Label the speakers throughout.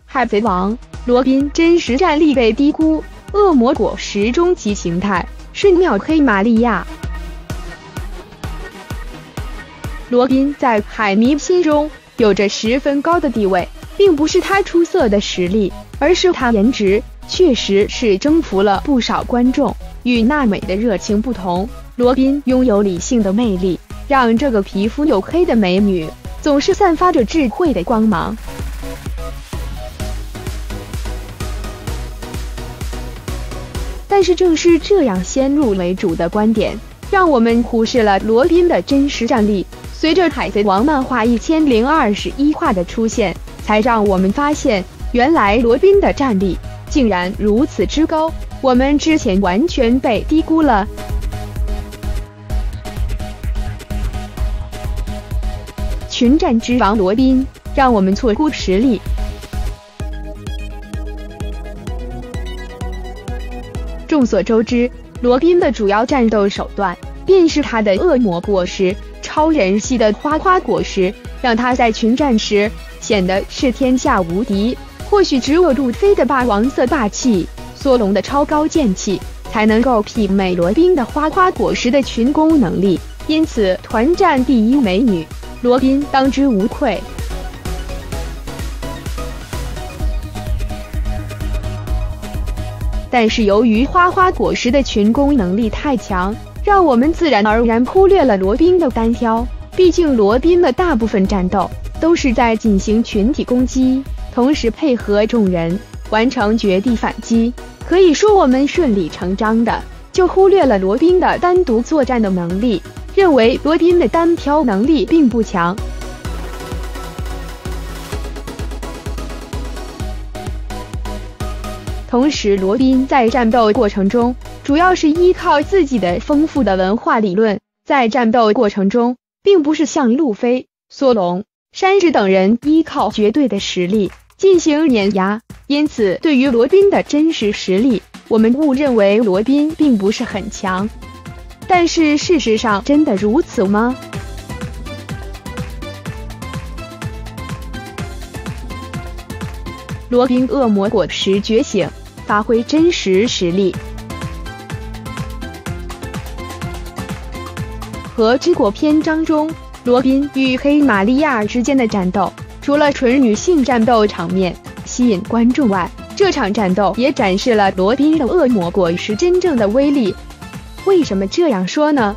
Speaker 1: 海贼王罗宾真实战力被低估，恶魔果实终极形态是秒黑玛利亚。罗宾在海迷心中有着十分高的地位，并不是他出色的实力，而是他颜值确实是征服了不少观众。与娜美的热情不同，罗宾拥有理性的魅力，让这个皮肤黝黑的美女总是散发着智慧的光芒。但是正是这样先入为主的观点，让我们忽视了罗宾的真实战力。随着海贼王漫画1021话的出现，才让我们发现，原来罗宾的战力竟然如此之高，我们之前完全被低估了。群战之王罗宾，让我们错估实力。众所周知，罗宾的主要战斗手段便是他的恶魔果实。超人系的花花果实让他在群战时显得是天下无敌。或许只有路飞的霸王色霸气、索隆的超高剑气才能够媲美罗宾的花花果实的群攻能力，因此团战第一美女罗宾当之无愧。但是由于花花果实的群攻能力太强，让我们自然而然忽略了罗宾的单挑。毕竟罗宾的大部分战斗都是在进行群体攻击，同时配合众人完成绝地反击。可以说我们顺理成章的就忽略了罗宾的单独作战的能力，认为罗宾的单挑能力并不强。同时罗宾在战斗过程中主要是依靠自己的丰富的文化理论，在战斗过程中并不是像路飞、索隆、山治等人依靠绝对的实力进行碾压，因此对于罗宾的真实实力，我们误认为罗宾并不是很强。但是事实上真的如此吗？罗宾恶魔果实觉醒，发挥真实实力。和之国篇章中罗宾与黑玛利亚之间的战斗，除了纯女性战斗场面吸引观众外，这场战斗也展示了罗宾的恶魔果实真正的威力。为什么这样说呢？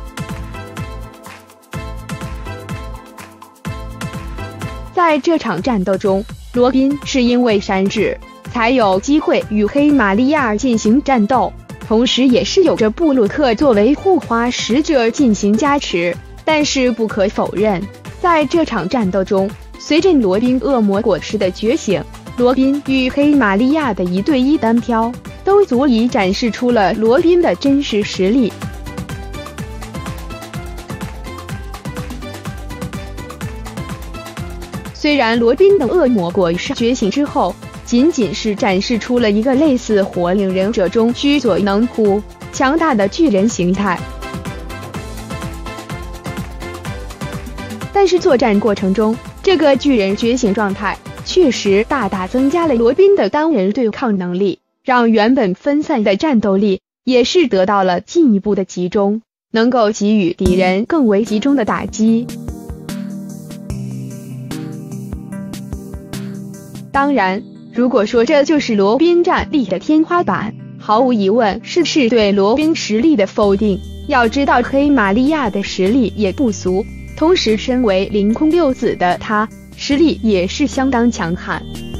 Speaker 1: 在这场战斗中，罗宾是因为山治才有机会与黑玛利亚进行战斗，同时也是有着布鲁克作为护花使者进行加持。但是不可否认，在这场战斗中，随着罗宾恶魔果实的觉醒，罗宾与黑玛利亚的1对1单挑都足以展示出了罗宾的真实实力。虽然罗宾的恶魔果实觉醒之后仅仅是展示出了一个类似火影忍者中须佐能乎强大的巨人形态，但是作战过程中，这个巨人觉醒状态确实大大增加了罗宾的单人对抗能力，让原本分散的战斗力也是得到了进一步的集中，能够给予敌人更为集中的打击。当然，如果说这就是罗宾战力的天花板，毫无疑问是对罗宾实力的否定。要知道黑玛利亚的实力也不俗，同时身为凌空六子的他，实力也是相当强悍。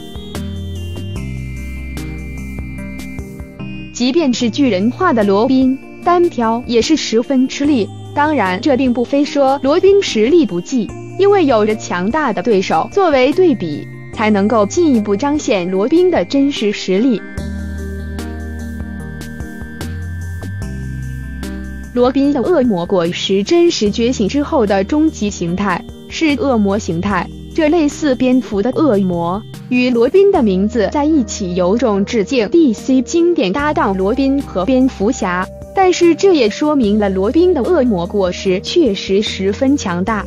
Speaker 1: 即便是巨人化的罗宾，单挑也是十分吃力。当然，这并不非说罗宾实力不济，因为有着强大的对手作为对比，才能够进一步彰显罗宾的真实实力。罗宾的恶魔果实真实觉醒之后的终极形态是恶魔形态，这类似蝙蝠的恶魔与罗宾的名字在一起，有种致敬 DC 经典搭档罗宾和蝙蝠侠，但是这也说明了罗宾的恶魔果实确实十分强大。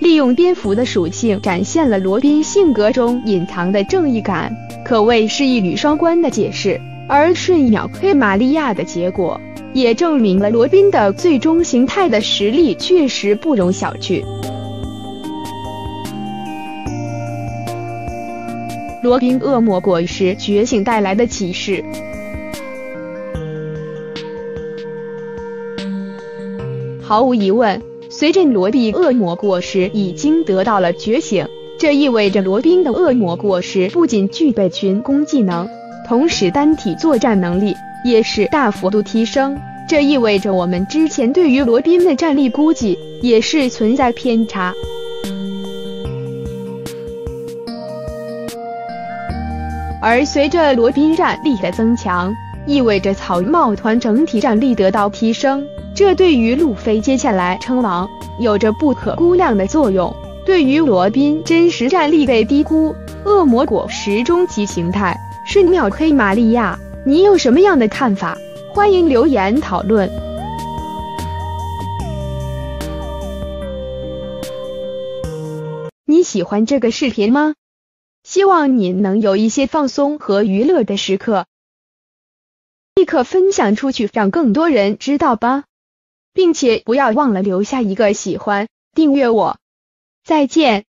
Speaker 1: 利用蝙蝠的属性展现了罗宾性格中隐藏的正义感，可谓是一语双关的解释。而瞬秒黑玛利亚的结果，也证明了罗宾的最终形态的实力确实不容小觑。罗宾恶魔果实觉醒带来的启示。毫无疑问，随着罗宾恶魔果实已经得到了觉醒，这意味着罗宾的恶魔果实不仅具备群攻技能，同时单体作战能力也是大幅度提升。这意味着我们之前对于罗宾的战力估计也是存在偏差。而随着罗宾战力的增强，意味着草帽团整体战力得到提升，这对于路飞接下来称王有着不可估量的作用。对于罗宾真实战力被低估，恶魔果实终极形态瞬秒黑玛利亚，你有什么样的看法？欢迎留言讨论。你喜欢这个视频吗？希望你能有一些放松和娱乐的时刻，立刻分享出去，让更多人知道吧，并且不要忘了留下一个喜欢，订阅我。再见。